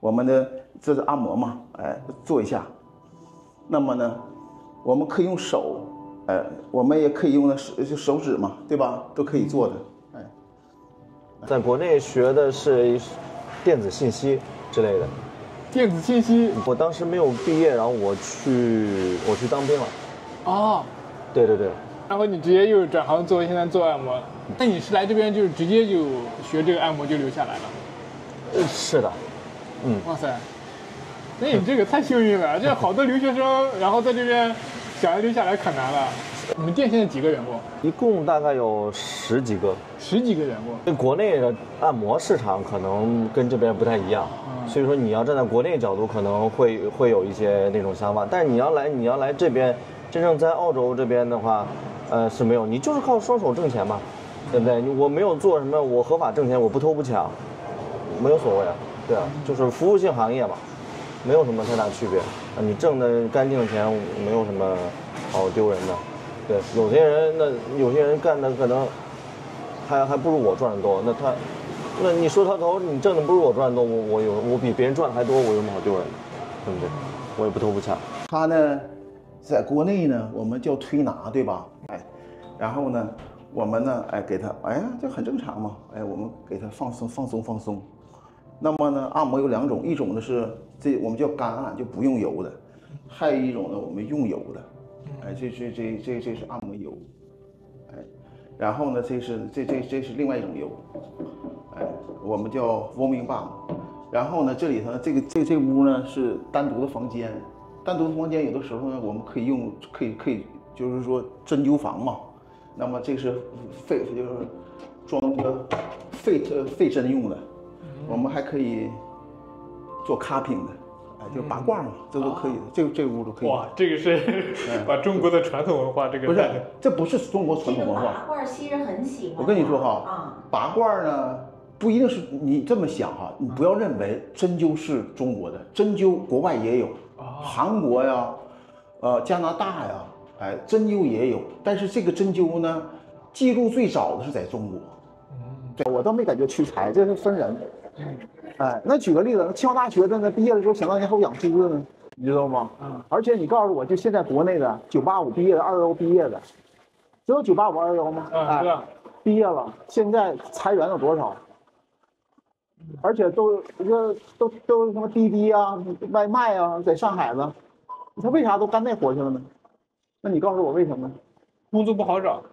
我们的这是按摩嘛，哎，做一下。那么呢，我们可以用手，我们也可以用手指嘛，对吧？都可以做的。哎， 在国内学的是电子信息之类的。 电子信息， 我当时没有毕业，然后我去当兵了。 哦， 对对对。 然后你直接又转行现在做按摩，那你是来这边就是直接就学这个按摩就留下来了？ 是的， 哇塞，那你这个太幸运了，这好多留学生然后在这边想要留下来可难了。你们店现在几个员工？ 一共大概有10几个。 10几个员工。 对，国内的按摩市场可能跟这边不太一样，所以说你要站在国内角度可能会有一些那种想法，但是你要来这边，真正在澳洲这边的话，是没有，你就是靠双手挣钱嘛，对不对？我没有做什么，我合法挣钱，我不偷不抢，没有所谓啊，对啊，就是服务性行业嘛，没有什么太大区别啊，你挣的干净的钱没有什么好丢人的。对，有些人干的可能还不如我赚的多，那你说他头你挣的不如我赚的多，我比别人赚的还多，我有什么好丢人的，对不对？我也不偷不抢。 他呢，在国内呢，我们叫推拿，对吧？哎，然后呢，我们呢，哎，给他，哎呀，这很正常嘛，哎，我们给他放松。那么呢，按摩有2种，一种呢是我们叫干按，就不用油的，还有一种呢，我们用油的。哎，这是按摩油，哎，然后呢，这是另外一种油，哎，我们叫 warming balm。然后呢，这里头这屋呢是单独的房间，有的时候呢我们可以就是说针灸房嘛。那么这是就是装那个肺针用的，我们还可以做 cupping 的。就拔罐嘛，这都可以的，这屋都可以。 哇，这个是把中国的传统文化这个不是，这不是中国传统文化。 拔罐西人很喜欢。 我跟你说哈，拔罐呢不一定是你这么想哈，你不要认为针灸是中国的，针灸国外也有，韩国呀，加拿大呀，哎，针灸也有，但是这个针灸呢，记录最早的是在中国。对，我倒没感觉屈才，这是分人。哎，那举个例子，清华大学的那毕业的时候，想当年还有养猪的呢，你知道吗？而且你告诉我，就现在国内的985毕业的，211毕业的，知道985、211吗？ 哎， 毕业了，现在裁员有多少？而且都什么滴滴啊、外卖啊，在上海呢，他为啥都干那活去了呢？那你告诉我为什么？ 工作不好找，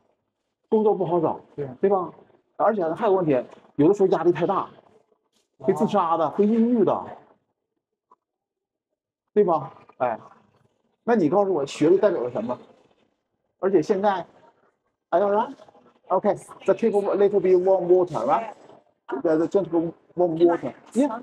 对吧？而且呢，还有个问题，有的时候压力太大。会自杀的，会抑郁的，对吧？哎，那你告诉我，学历代表了什么？而且现在，哎呀，right? Okay, the take a little bit warm water, right? The gentle warm water. Yeah.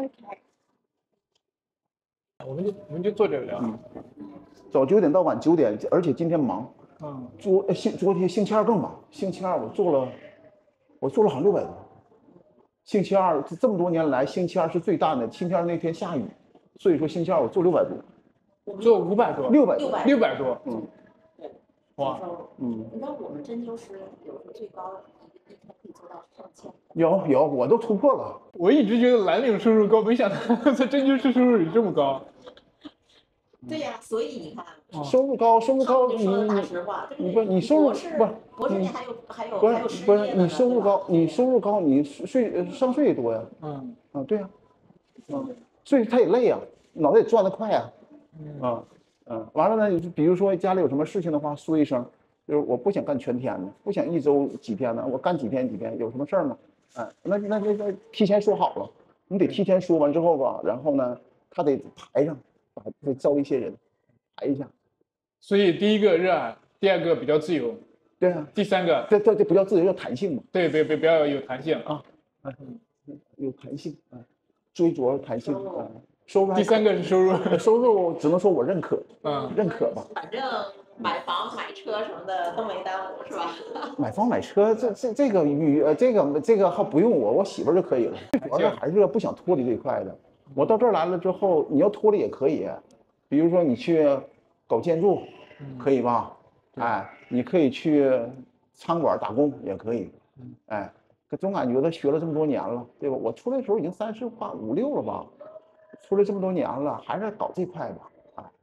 我们就做这个聊。 早9点到晚9点，而且今天忙。昨天星期二更忙，星期二我做了好像600多。星期二这么多年来，星期二是最淡的。星期二那天下雨，所以说星期二我做600多， 做500多，600多，哇， 你知道我们针灸师有时候最高一天可以做到上千。 有，我都突破了。 我一直觉得蓝领收入高，没想到在针灸师收入也这么高。 对呀，所以你看， 收入高，你收入博士还有不是你收入高，你上税也多呀。对呀，所以他也累呀，脑袋也转得快呀。完了呢，比如说家里有什么事情的话，说一声，就是我不想干全天的，不想1周几天的，我干几天，有什么事儿吗？那提前说好了，你得提前说完之后吧，然后呢，他得排上。得招一些人，排一下。 所以第一个热爱，第二个比较自由， 对啊， 第三个这不叫自由，叫弹性嘛。 对，比较有弹性啊，有弹性啊，追逐弹性啊。收入第三个是收入， 收入只能说我认可，认可吧。 反正买房买车什么的都没耽误，是吧？ 买房买车这个还不用我媳妇儿就可以了。主要还是不想脱离这一块的。我到这儿来了之后，你要脱离也可以，比如说你去搞建筑，可以吧？哎，你可以去餐馆打工也可以，哎，可总感觉他学了这么多年了，对吧？我出来的时候已经35、6了吧？ 出来这么多年了，还是搞这块吧，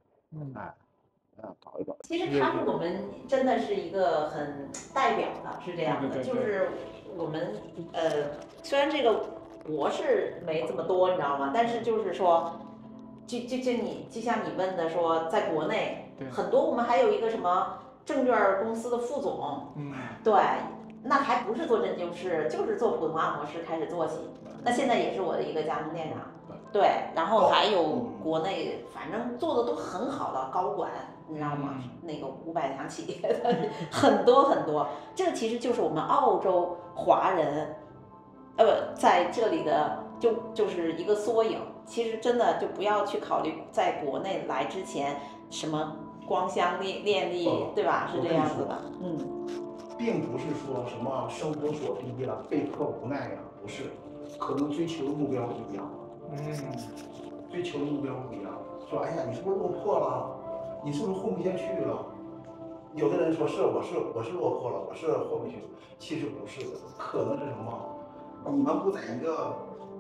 搞一搞。 其实他是我们真的是一个很代表的，是这样的，就是我们虽然这个国是没这么多，你知道吗？但是就是说，就像你问的说，在国内很多我们还有一个什么证券公司的副总，对，那还不是做针灸师，就是做普通按摩师开始做起。那现在也是我的一个加盟店长，对，然后还有国内反正做的都很好的高管，你知道吗？那个500强企业的很多很多，这个其实就是我们澳洲华人，在这里的就是一个缩影。其实真的就不要去考虑在国内来之前什么光鲜亮丽，对吧？是这样子的， 并不是说什么生活所逼了，被迫无奈呀，不是，可能追求的目标不一样，追求的目标不一样。说，哎呀，你是不是落魄了？你是不是混不下去了？有的人说是，我是落魄了，我是混不下去。其实不是的，可能是什么？你们不在一个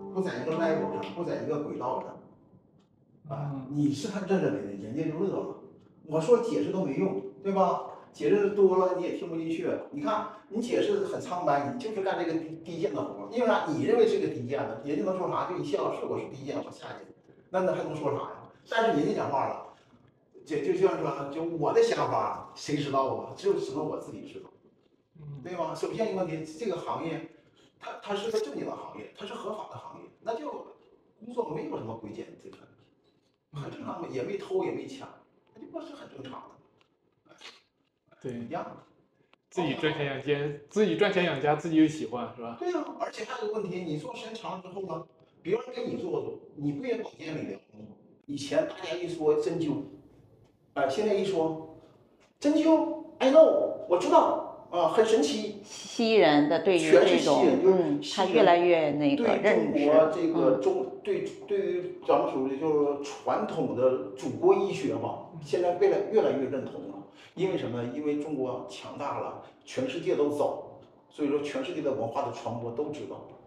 level 上，不在一个轨道上，你是他认为的，人家就乐了。我说解释都没用，对吧？解释多了你也听不进去。你看你解释很苍白，你就是干这个低贱的活，因为啥？你认为是个低贱的，人家能说啥？就一笑，是我是低贱，我下去，那还能说啥呀？但是人家讲话了，就像说，就我的想法，谁知道啊？只能我自己知道，对吧？首先一个问题，这个行业，它是个正经的行业，它是合法的行业，那就工作没有什么规检这个问题，很正常嘛，也没偷也没抢，那就不是很正常的。 对， 一样的， 自己赚钱养家，自己赚钱养家，自己又喜欢，是吧？ 对呀，而且还有个问题，你做时间长了之后呢，别人给你做，你不也保健理疗吗？以前大家一说针灸，现在一说针灸 ，I know， 我知道啊，很神奇。 西人的对于这种，他越来越那个认知。 对中国这个对于咱们属于就是传统的祖国医学吧，现在越来越认同了。因为什么？因为中国强大了，全世界都走，所以说全世界的文化的传播都知道。